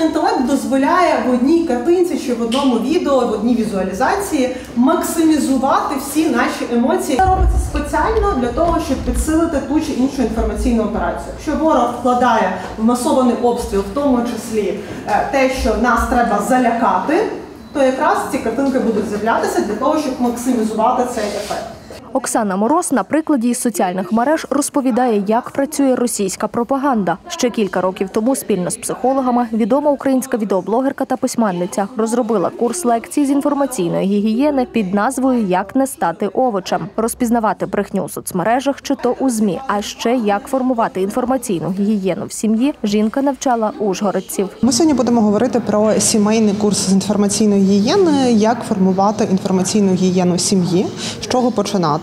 Штучний інтелект дозволяє в одній картинці чи в одному відео, в одній візуалізації максимізувати всі наші емоції. Це робиться спеціально для того, щоб підсилити ту чи іншу інформаційну операцію. Якщо ворог вкладає в масований обстріл, в тому числі те, що нас треба залякати, то якраз ці картинки будуть з'являтися для того, щоб максимізувати цей ефект. Оксана Мороз на прикладі із соціальних мереж розповідає, як працює російська пропаганда. Ще кілька років тому спільно з психологами відома українська відеоблогерка та письменниця розробила курс лекцій з інформаційної гігієни під назвою «Як не стати овочем». Розпізнавати брехню у соцмережах чи то у ЗМІ, а ще як формувати інформаційну гігієну в сім'ї жінка навчала ужгородців. Ми сьогодні будемо говорити про сімейний курс з інформаційної гігієни, як формувати інформаційну гігієну в сім'ї, з чого починати.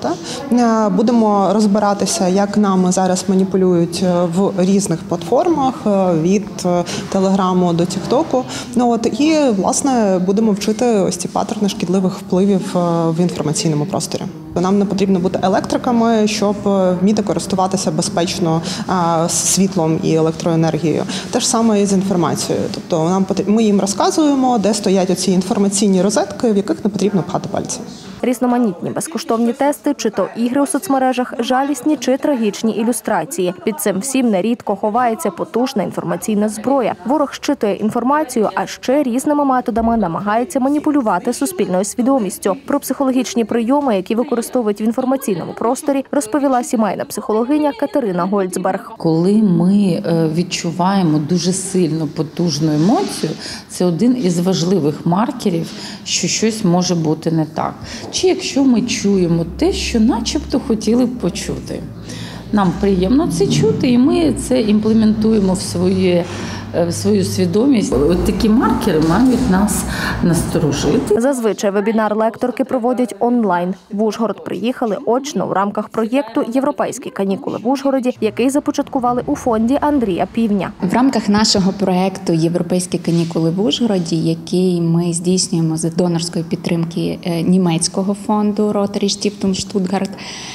Будемо розбиратися, як нами зараз маніпулюють в різних платформах, від Телеграму до Тіктоку. І, власне, будемо вчити ось ці паттерни шкідливих впливів в інформаційному просторі. Нам не потрібно бути електриками, щоб вміти користуватися безпечно світлом і електроенергією. Те ж саме і з інформацією. Тобто ми їм розказуємо, де стоять оці інформаційні розетки, в яких не потрібно пхати пальці. Різноманітні безкоштовні тести, чи то ігри у соцмережах, жалісні чи трагічні ілюстрації. Під цим всім нерідко ховається потужна інформаційна зброя. Ворог щитує інформацію, а ще різними методами намагається маніпулювати суспільною свідомістю. Про психологічні прийоми, які використовують в інформаційному просторі, розповіла сімейна психологиня Катерина Гольцберг. Коли ми відчуваємо дуже сильно потужну емоцію, це один із важливих маркерів, що щось може бути не так. Чи якщо ми чуємо те, що начебто хотіли б почути. Нам приємно це чути, і ми це імплементуємо в свою свідомість. От такі маркери мають нас насторожити. Зазвичай вебінар лекторки проводять онлайн. В Ужгород приїхали очно у рамках проєкту «Європейські канікули в Ужгороді», який започаткували у фонді Андрія Півня. В рамках нашого проєкту «Європейські канікули в Ужгороді», який ми здійснюємо за донорської підтримки німецького фонду Rotary Stiftung Stuttgart,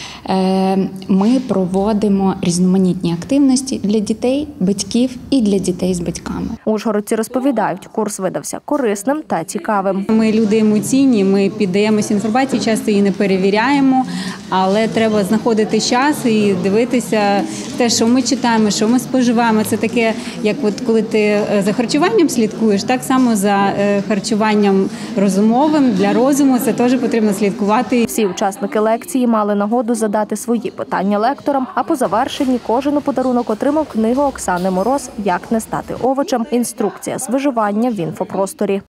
ми проводимо різноманітні активності для дітей, батьків і для дітей з батьками. Ужгородці розповідають, курс видався корисним та цікавим. Ми люди емоційні, ми піддаємося інформації, часто її не перевіряємо, але треба знаходити час і дивитися те, що ми читаємо, що ми споживаємо. Це таке, як от коли ти за харчуванням слідкуєш, так само за харчуванням розумовим, для розуму це теж потрібно слідкувати. Всі учасники лекції мали нагоду задати свої питання лекторам, а по завершенні кожен у подарунок отримав книгу Оксани Мороз «Як не стати овочем. Інструкція з виживання в інфопросторі».